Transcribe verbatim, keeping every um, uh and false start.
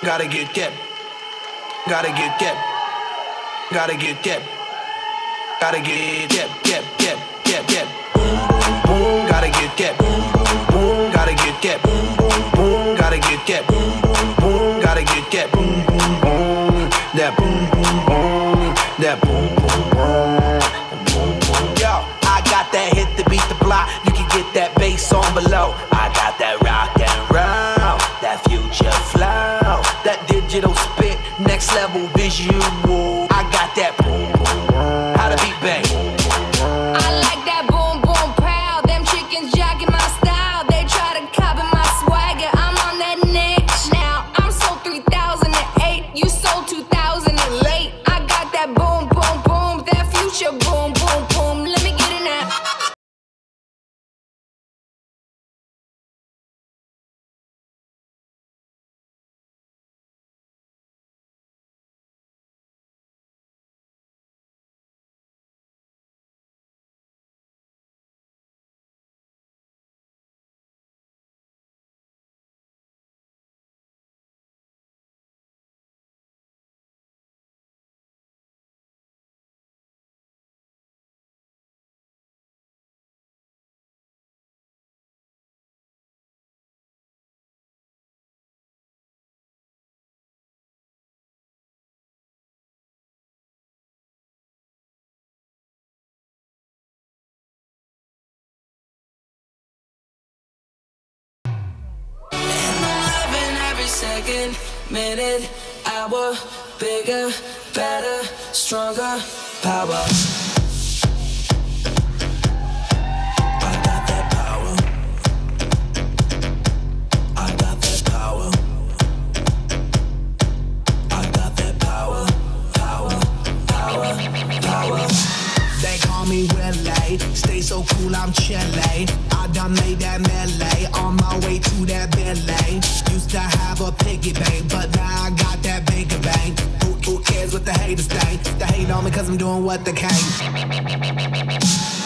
Gotta get that. Gotta get that. Gotta get that. Gotta get that. That. That. That. That. Boom, boom, boom. Gotta get that. Boom, boom, boom. Gotta get that. Boom, boom, boom. Gotta get that. Boom, boom, boom. Gotta get that. Boom, boom, boom. That boom, boom, boom. That boom, boom, boom. Boom, boom. Yo, I got that hit to beat the block. You can get that bass on below. I got that rock and roll, that future flow, that digital spit, next level visual. I got that boom, boom, boom. How to beat bang. I like that boom, boom, pow. Them chickens jacking my style. They try to copy my swagger. I'm on that next now. I'm sold three thousand eight. You sold two thousand late. I got that boom, boom, boom. That future boom, boom, boom. Let me get in that. Second, minute, hour, bigger, better, stronger, power. I got that power. I got that power. I got that power, power, power, power. They call me Willie, stay so cool, I'm chilly. I done made that melee, on my way to that Billy. Used to have a piggy bank, but now I got that bigger bank. Who, who cares what the haters think? They hate on me cause I'm doing what they can.